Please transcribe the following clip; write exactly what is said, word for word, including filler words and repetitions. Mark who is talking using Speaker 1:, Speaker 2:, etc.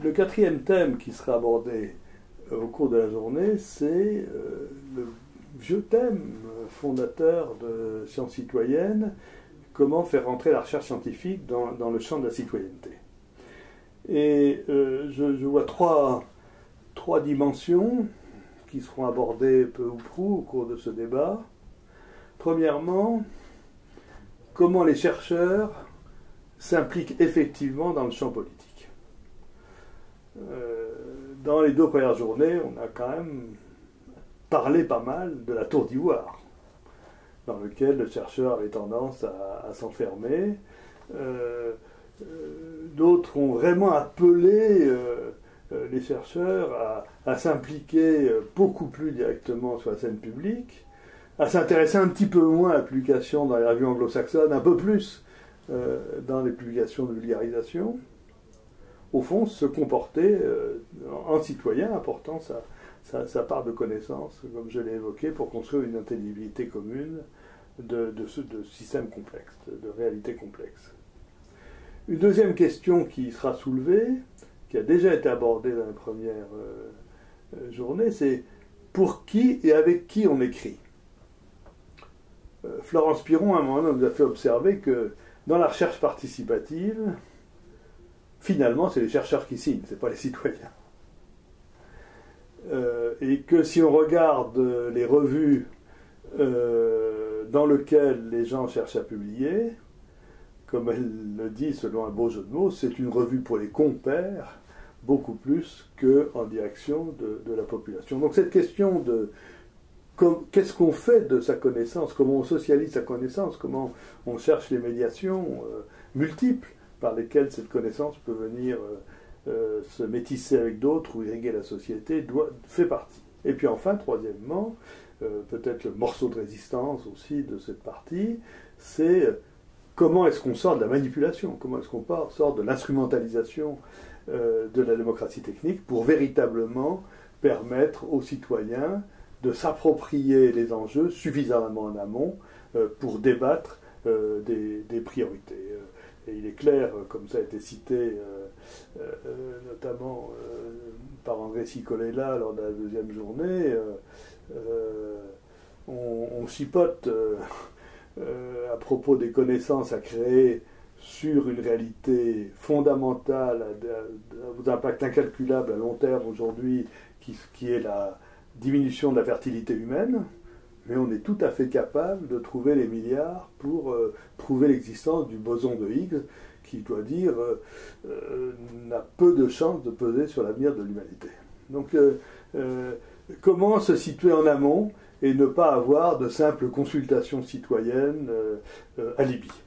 Speaker 1: le quatrième thème qui sera abordé euh, au cours de la journée, c'est euh, le vieux thème fondateur de Sciences citoyennes, comment faire rentrer la recherche scientifique dans, dans le champ de la citoyenneté. Et euh, je, je vois trois, trois dimensions qui seront abordées peu ou prou au cours de ce débat. Premièrement, comment les chercheurs s'impliquent effectivement dans le champ politique. Euh, dans les deux premières journées, on a quand même parlé pas mal de la tour d'ivoire, dans lequel le chercheur avait tendance à, à s'enfermer. Euh, euh, d'autres ont vraiment appelé euh, euh, les chercheurs à, à s'impliquer beaucoup plus directement sur la scène publique, à s'intéresser un petit peu moins à la publication dans les revues anglo-saxonnes, un peu plus euh, dans les publications de vulgarisation. Au fond, se comporter euh, en citoyen, apportant sa, sa, sa part de connaissance, comme je l'ai évoqué, pour construire une intelligibilité commune de, de, ce, de systèmes complexes, de réalités complexes. Une deuxième question qui sera soulevée, qui a déjà été abordée dans la première euh, journée, c'est pour qui et avec qui on écrit. Euh, Florence Piron, à un moment, nous a fait observer que dans la recherche participative, finalement, c'est les chercheurs qui signent, ce n'est pas les citoyens. Euh, et que si on regarde les revues euh, dans lesquelles les gens cherchent à publier, comme elle le dit selon un beau jeu de mots, c'est une revue pour les compères, beaucoup plus qu'en direction de, de la population. Donc cette question de qu'est-ce qu'on fait de sa connaissance, comment on socialise sa connaissance, comment on cherche les médiations euh, multiples par lesquelles cette connaissance peut venir euh, euh, se métisser avec d'autres ou irriguer la société, doit, fait partie. Et puis enfin, troisièmement, euh, peut-être le morceau de résistance aussi de cette partie, c'est euh, comment est-ce qu'on sort de la manipulation, comment est-ce qu'on sort de l'instrumentalisation euh, de la démocratie technique pour véritablement permettre aux citoyens de s'approprier les enjeux suffisamment en amont euh, pour débattre euh, des, des priorités. Et il est clair, comme ça a été cité euh, euh, notamment euh, par André Cicolella lors de la deuxième journée, euh, euh, on, on chipote euh, euh, à propos des connaissances à créer sur une réalité fondamentale, aux impacts incalculables à long terme aujourd'hui, qui, qui est la diminution de la fertilité humaine, mais on est tout à fait capable de trouver les milliards pour euh, prouver l'existence du boson de Higgs, qui, doit dire, euh, euh, n'a peu de chances de peser sur l'avenir de l'humanité. Donc, euh, euh, comment se situer en amont et ne pas avoir de simples consultations citoyennes euh, euh, alibi.